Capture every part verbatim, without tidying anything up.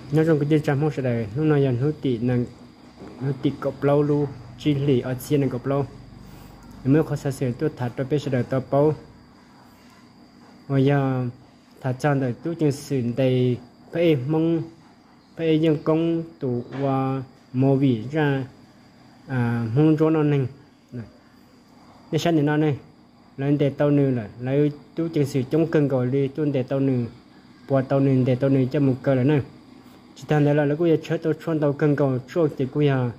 nhớ trong cái chương trình sẽ đây lúc nào dần hữu tị năng hữu tị cọp lâu lu chỉ lì ở trên năng cọp lâu mới có sản xuất tôi thật tôi biết sẽ đời tôi bao bây giờ thật chọn đời tôi chương trình đây phải mong phải dân công tụ và mô vị ra à mong cho nó nên để sáng nó này lên để tàu nữ là lấy tôi chương trình chống cân gọi đi tôi để tàu nữ bỏ tàu nữ để tàu nữ cho một cơ là này chỉ thằng này là nó cũng chơi tôi chọn tàu cân gọi cho thì cũng là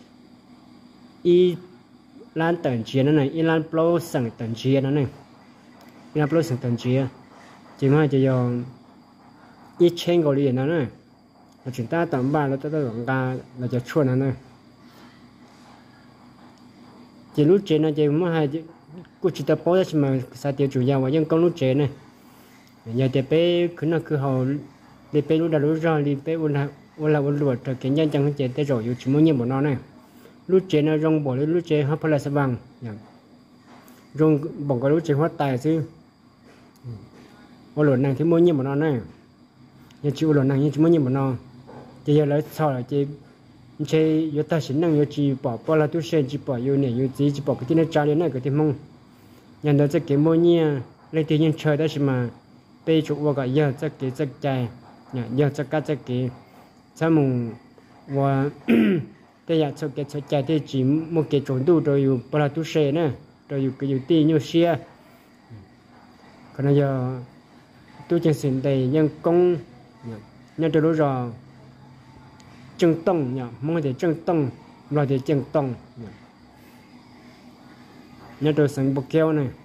y lan tận chia nó này y lan pro sang tận chia nó này y lan pro sang tận chia chỉ mà chỉ dùng y chen gọi liền nó này là chúng ta tận ba là ta ta tổng ta là cho chọn nó này chỉ lúc chơi nó chỉ mà hai cô chỉ ta bỏ ra mà sao tiêu chủ yếu và những con lúc chơi này giờ thì bé cứ nó cứ họ đi bé lúc đã lúc rồi đi bé uốn là uốn là uốn lụa rồi cái nhân chẳng chơi tới rồi chỉ muốn nhiều một nó này lúc chơi nó rong bỏ lúc chơi hấp là sao bằng rong bỏ cái lúc chơi hóa tài chứ uốn lụa này thì muốn nhiều một nó này giờ chỉ uốn lụa này chỉ muốn nhiều một nó chỉ giờ lấy sau là chỉ chơi yếu ta sinh năng yếu chỉ bỏ bỏ là tu sửa chỉ bỏ yếu này yếu chỉ chỉ bỏ cáiที่nó trả lên này cáiที่mong nhận được cái muốn nhiều lấy tiền nhân chơi đó chứ mà bây chụp vào cái giờ chắc cái chắc chạy nhá giờ chắc cái chắc cái sao mùng và bây giờ cho cái chắc chạy thì chỉ một cái chỗ đủ rồiอยู่bỏ là tu sửa nè rồiอยู่cáiอยู่tiền nhiều xe còn giờ tu chân sinh đây nhân công nhân từ lúc rồi chân tông nhá mong để chân tông rồi để chân tông nhân từ sinh bọc keo này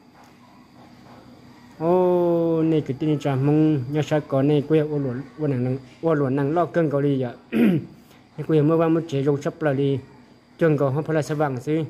ô này cái tin trả mong nhà sa có này quê ô luồn ô năng ô luồn năng lo cơn cầu đi vậy này quê mới vào mới chế rong sắp là đi chân cầu không phải là sa bằng xí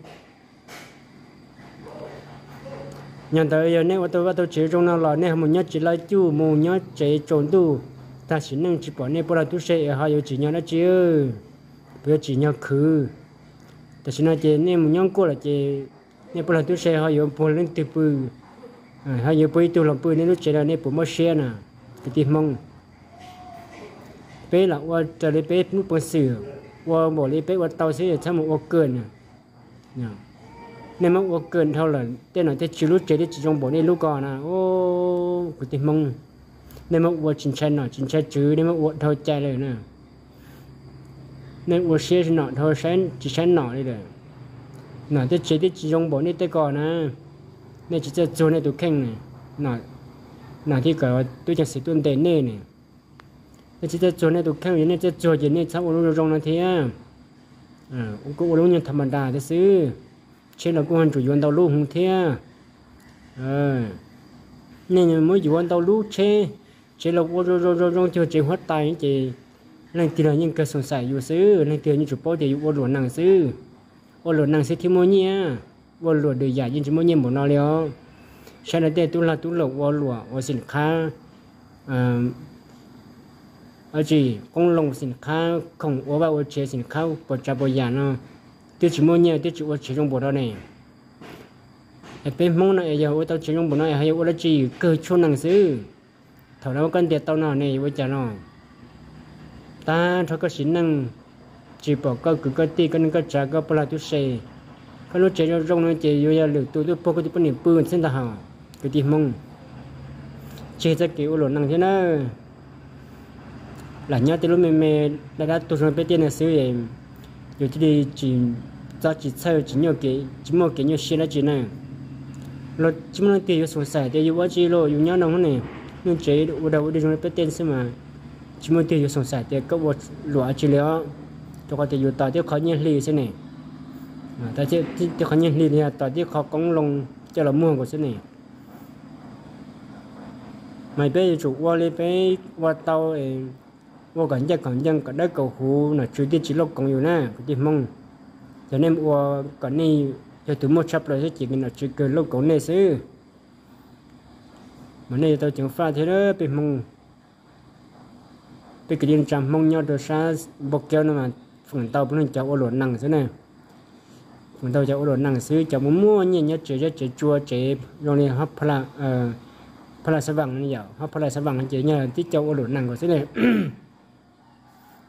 nhận tới giờ này tôi tôi chế rong năng lo này một nhát chỉ là chú một nhát chế trốn tu ta chỉ năng chỉ bỏ này bỏ là tu sẽ hay chỉ nhát nó chứ bây chỉ nhát khứ ta chỉ nói chế này một nhát cô là chế này bỏ là tu sẽ hay bỏ lên từ từ hay giờ bây tôi làm bữa nên lúc chơi là nên bữa mới xe nè cái tiền mong bé là qua chơi lấy bé lúc bữa sửa qua bỏ lấy bé qua tàu sẽ cho một qua cơn nè nên mà qua cơn thôi là tên là tên chỉ lúc chơi thì chỉ trong bỏ nên lúc còn nè ô cái tiền mong nên mà qua chính chân nè chính chân chứ nên mà qua thôi chơiเลยnè nên qua xe nọ thôi sáng chỉ sáng nọ đi rồi nè tên chơi thì chỉ trong bỏ nên tên còn nè nên chỉ cho cho nên tụi khen này nọ nọ thì cái tôi chẳng sử dụng tiền này này nên chỉ cho cho nên tụi khen nên cho cho gì nên sao uống rong là thế à cũng uống như thầm đà thế xứ trên là cũng hành chủ yếu tàu lú không thế à nên mới chủ yếu tàu lú chế chế là uống rong rong rong rong chưa chế hết tay chị nên tiền là những cái sòng sàiอยู่xứ nên tiền như chủ bao tiền uống rượu năng xứ uống rượu năng xứ thì mua nhiaวัวหลวดเดือยยินจะไม่ยิ่งหมดนอเลยใช่แล้วแต่ตุลาตุลกวัวหลวดวัวสินค้าอ่าเอาจีกงลงสินค้าของวัวว่าวัวเชสินค้าปัจจัยบริยานะที่จะไม่ยิ่งที่จะวัวเชยงบดเนี่ยไอ้เป็นมงนะไอ้ยาวัวตัวเชยงบดเนี่ยให้วัวละจีเกิดชนหนังสือถอดแล้วกันเดียดตัวน่ะเนี่ยวัวจะน่ะตาเขาก็สินนั่งจีบอกก็คือก็ตีกันก็จากก็ปลาตุเชcái lúc chơi rong nó chơi vô giờ lượt tôi tôi poke tôi bắn niệm bự xin ta hào cái gì mong chơi ra kiểu lộn năng thế nào là nhớ từ lúc mình mình đã đã tôi rồi biết tiền là xíu vậy rồi thì chỉ cho chỉ chơi chỉ nhiều cái chỉ một cái nhiều xe là chỉ này rồi chỉ muốn tiền vô sổ sài tiền vô quá chi rồi vô nhớ nông này nhưng chơi ở đâu đi rồi biết tiền xem mà chỉ muốn tiền vô sổ sài tiền có một lúa chỉ léo cho có tiền vô tàu tiền khó nhiều lì thế nàyแต่ที่ที่เขาเนี่ยนี่ตอนที่เขากงลงจะละม่วงกว่าเส้นนี่ไม่ไปจุกว่าเลยไปว่าเตาเองว่ากันจะกันยังกันได้เก่าหูน่ะจุดที่จีโลกกงอยู่นะก็ที่มองแต่เนี่ยว่ากันนี่จะถึงหมดชับเลยที่จีกันน่ะจุดเกินโลกกงเนี่ยซื้อมันนี่ตัวจังฟ้าเท่าไปมองไปกระดิ่งจำมองยอดตัวซาบกแก้วนั่นมาฝั่งเตาเป็นจะเอาหลวนนั่งซะเนี่ยmình đâu cho đồ năng xứ cho muốn mua nhiều nhất chế chế chua chế rồi này hấp phala phala sa vàng này giờ hấp phala sa vàng chế nhờ tí cho đồ năng của xứ này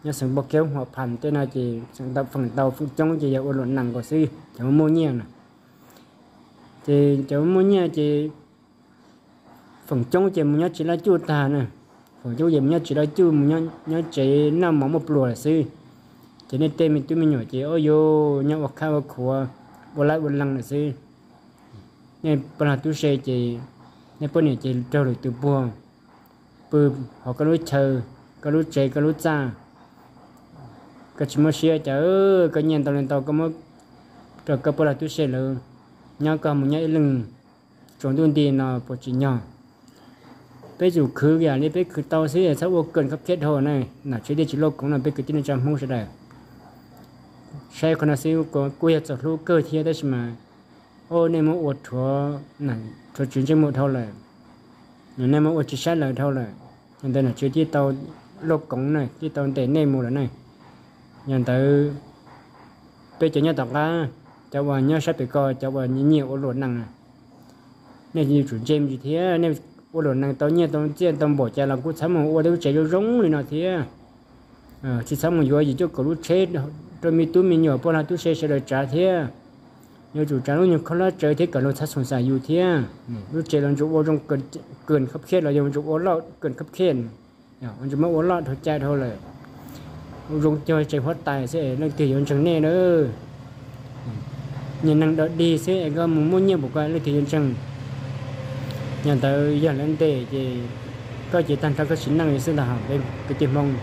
nhớ sừng bọc kéo họ phản tên là chỉ sừng tập phần tàu phần trong chỉ ôn luận nặng của sư chẳng mua nhiều nè thì chẳng mua nhiều chỉ phần trong chỉ muốn nhớ chỉ là chu ta nè phần trong chỉ muốn nhớ chỉ là chu muốn nhớ nhớ chỉ năm món một lúa là sư chỉ nên tên mình tụi mình nhỏ chỉ ôi yo nhớ vào khao vào khua vào lại vào lăng là sư nên bây giờ tôi sẽ chỉ nên bây giờ chỉ trao được từ buông bự họ có lối chờ có lối chạy có lối cha cái chỉ mới xe chở cái nhìn tàu lên tàu có mới rồi cái bây giờ tôi sẽ là nhau có một nhảy lưng trốn tuần tiền nó bỏ chỉ nhỏ bây giờ cứ cái này bây giờ tàu sẽ sao vô cần cấp kết hồ này là chỉ để chỉ lô cũng là bây giờ chỉ nên chăm không sẽ được sai còn là siêu có quay trở lú cơ thế đấy mà ô nên mà uất chúa này chúa chuyển cho một thâu lại nên mà uất chỉ sát lại thâu lại nên đây là chuyệnที่tàu lô cống nàyที่tàu để nên một này nhận tới bây giờ nhớ tao cả cháu vào nhớ sát bị coi cháu vào nhiều ô lột năng nên như chủ james gì thế nên ô lột năng tao nhiều tao chia tao bỏ cha làm cũng sắm mà ô đâu chạy vô rống rồi nào thế ờ chỉ sắm một gì cho cậu lúc chết rồi mi tu mi nhỏ, bao là tu sẽ sẽ được trả thế, nhiều chủ trả lúc nhiều không là chơi thế cả lúc sát sùng sài dù thế, lúc chơi lần chủ ô trong cần cần khắp khen là dùng chủ ô lót cần khắp khen, ông chủ mới ô lót thôi chạy thôi là, dùng chơi chơi phát tài sẽ lên thị trường chẳng nè nữa, nhìn năng đỡ đi sẽ có muốn mua nhiều một cái lên thị trường chẳng, nhà tới giờ lên tệ thì có chỉ tăng theo cái tính năng sẽ là học bên cái tiềm mong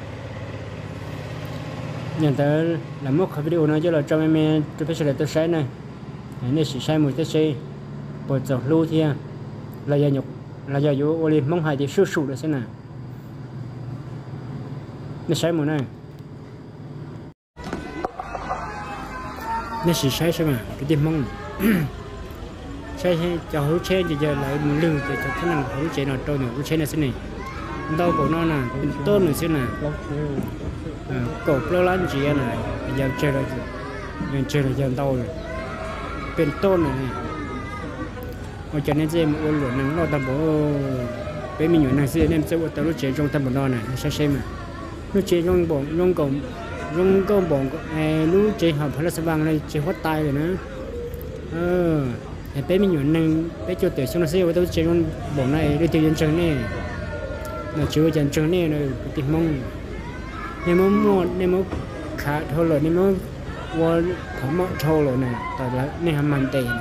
nhận tới là một cái video nói cho là trong em em tôi phải xử tôi sai này nên chỉ sai một cái xe bộ dọc lưu thì là giờ nhục là giờ vô ô liền mong hai thì sưu sụt được thế nào nên sai một này nên chỉ sai sao mà cái tim mong sai cho hữu xe thì giờ lại một lưng thì cho cái năng hữu xe nào trâu nữa hữu xe này thế này đâu của nó là tôn nữa thế nào cổ lâu lắm chị này giờ chơi rồi chơi rồi giờ đâu rồi bên tôn này ở cho nên xem ôn lụa năng lo tầm bộ bên mình nhảy năng xưa nên sẽ ôn tầm lúc chơi trong tầm bộ lo này sẽ xem mà lúc chơi trong bộ trong cổng trong câu bộ lúc chơi học phải là sao bằng này chơi hót tay rồi nữa ờ bên mình nhảy năng bên chỗ tuổi xong là sẽ ôn tầm chơi trong bộ này đi chơi dân chơi này là chưa dân chơi này rồi tìm mong nên mà mua nên mà khá thôi rồi nên mà qua không mất thôi rồi này tại là nên ham mạnh tiền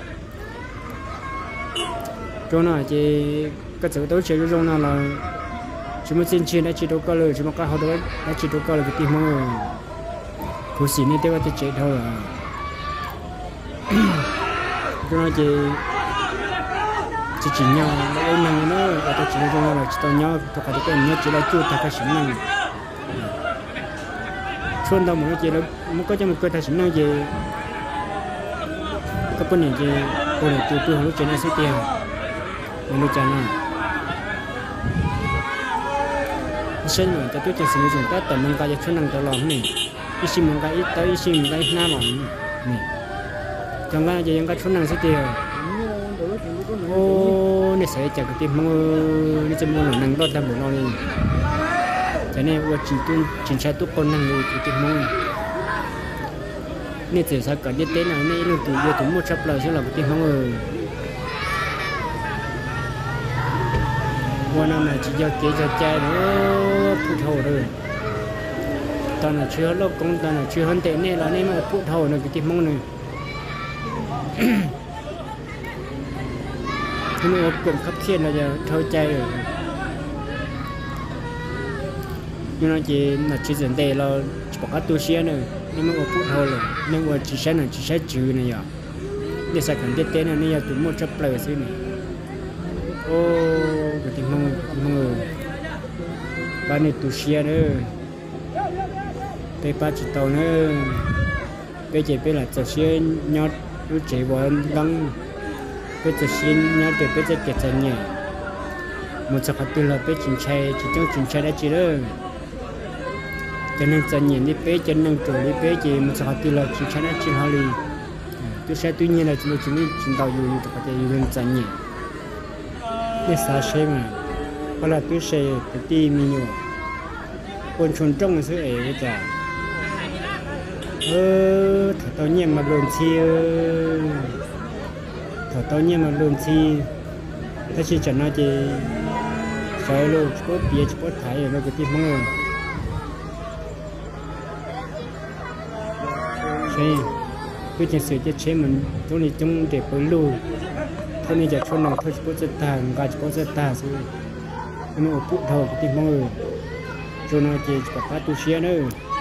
chỗ nào chỉ cái sự tối chơi trong nào là chỉ mới xin chuyện đã chỉ đâu có lời chỉ mà có họ đó đã chỉ đâu có lời cái tiền mà cố xí nên tôi có thể chơi thôi à chỗ nào chỉ chỉ chỉ nhau là năng nó ở đây chỉ trong nào là chỉ tao nhau tôi phải cái nhau chỉ là chưa thật cái sinh năng xuân đâu mà chỉ là mới có cho một cơ thể sinh năng gì các vấn đề gì cô để từ từ lúc chơi này sẽ tiền mình lúc chơi này sinh rồi cho tôi chơi sinh dùng các tầm mình cái cho năng tao lòng này ít xin một cái ít tới ít xin một cái na lòng này trong cái gì cái số năng sẽ tiền ô này sẽ chẳng có tiền mong này chỉ muốn là năng đó ta muốn nói cho nên tôi chỉ tôi chỉ sai tôi con năng người chỉ tiền mong này chỉ sao cả đi tên nào này lúc từ giờ tôi mua sắp lời sẽ là cái tiền mong rồi qua năm này chỉ cho kế cho trai nữa phụ thầu rồi toàn là chưa lúc công toàn là chưa hơn tệ này là nên mà phụ thầu này cái tiền mong này thì mình cần khắp thiên là giờ thôi chơi rồi nhưng nó chỉ là chỉ dẫn đề là bỏ các tu sĩ nữa nhưng mà ở phút thôi rồi nhưng mà chỉ sáng là chỉ sáng trừ này giờ để sai cần tiết tế này bây giờ tụi một chấp lời xí này ô cái tiếng mông mông ba này tu sĩ nữa cái ba chỉ tàu nữa cái chỉ biết là chỉ sĩ nhót lúc chỉ vào lăng bây giờ xin nhớ từ bây giờ kết thành nhỉ một số các tư là bây chính trai chỉ trong chính trai đã chỉ đó cho nên chân nhỉ đi bây chân năng trổ đi bây chỉ một số các tư là chính trai đã chỉ họ đi tôi sẽ tuy nhiên là chúng tôi chỉ đào yêu yêu các cái yêu chân nhỉ để sao xem mà hoặc là tôi sẽ cái tim mình nhiều quân chuồn trong sự ấy với chả ơ thở tao nhiên mà lồn chi thở tao nhiên mà lồn chi ta chỉ chẳng nói gì sai luôn chỉ có bia chỉ có thái rồi nó cái tim mơ sai cứ chỉ sự chế mình chỗ này trong để bơi lù thôi này giờ cho nó thôi chỉ có rất tàn và chỉ có rất tàn thôi nó phụ thầu cái tim mơ cho nó chỉ có phát tu xia nữa